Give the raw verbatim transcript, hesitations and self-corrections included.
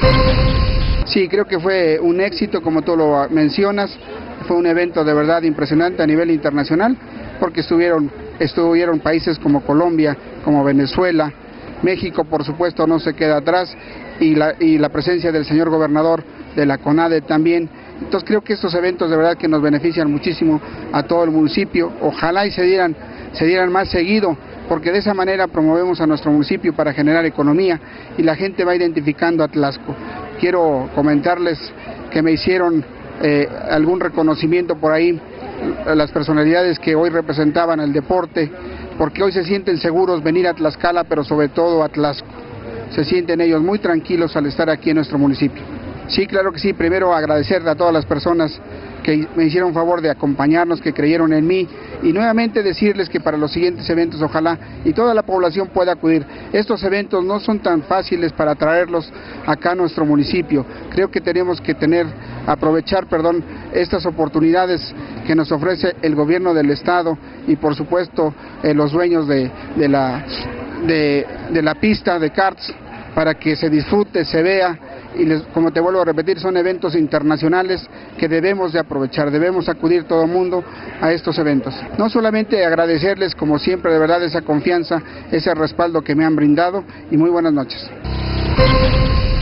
Sí, creo que fue un éxito, como tú lo mencionas, fue un evento de verdad impresionante a nivel internacional, porque estuvieron, estuvieron países como Colombia, como Venezuela, México por supuesto no se queda atrás, y la, y la presencia del señor gobernador de la CONADE también. Entonces creo que estos eventos de verdad que nos benefician muchísimo a todo el municipio, ojalá y se dieran, se dieran más seguido, porque de esa manera promovemos a nuestro municipio para generar economía y la gente va identificando a Tlaxco. Quiero comentarles que me hicieron eh, algún reconocimiento por ahí a las personalidades que hoy representaban el deporte, porque hoy se sienten seguros venir a Tlaxcala, pero sobre todo a Tlaxco. Se sienten ellos muy tranquilos al estar aquí en nuestro municipio. Sí, claro que sí, primero agradecerle a todas las personas que me hicieron favor de acompañarnos, que creyeron en mí, y nuevamente decirles que para los siguientes eventos ojalá y toda la población pueda acudir. Estos eventos no son tan fáciles para traerlos acá a nuestro municipio. Creo que tenemos que tener, aprovechar, perdón, estas oportunidades que nos ofrece el gobierno del estado y por supuesto eh, los dueños de, de, la, de, de la pista de karts, para que se disfrute, se vea, y les, como te vuelvo a repetir, son eventos internacionales que debemos de aprovechar, debemos acudir todo el mundo a estos eventos. No solamente agradecerles, como siempre, de verdad esa confianza, ese respaldo que me han brindado, y muy buenas noches.